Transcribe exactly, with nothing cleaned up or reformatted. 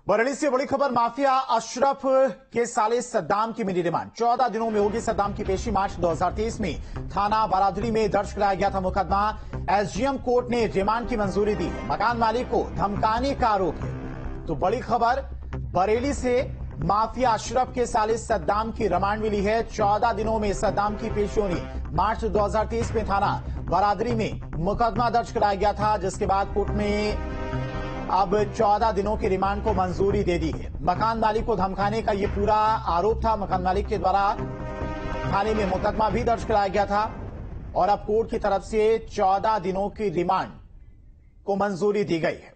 बरेली से बड़ी खबर, माफिया अशरफ के साले सद्दाम की मिली रिमांड। चौदह दिनों में होगी सद्दाम की पेशी। मार्च दो हज़ार तेईस में थाना बारादरी में दर्ज कराया गया था मुकदमा। एसडीएम कोर्ट ने रिमांड की मंजूरी दी। मकान मालिक को धमकाने का आरोप है। तो बड़ी खबर, बरेली से माफिया अशरफ के साले सद्दाम की रिमांड मिली है। चौदह दिनों में सद्दाम की पेशी होनी। मार्च दो हज़ार तेईस में थाना बारादरी में मुकदमा दर्ज कराया गया था, जिसके बाद कोर्ट ने अब चौदह दिनों के रिमांड को मंजूरी दे दी है। मकान मालिक को धमकाने का यह पूरा आरोप था। मकान मालिक के द्वारा थाने में मुकदमा भी दर्ज कराया गया था और अब कोर्ट की तरफ से चौदह दिनों की रिमांड को मंजूरी दी गई है।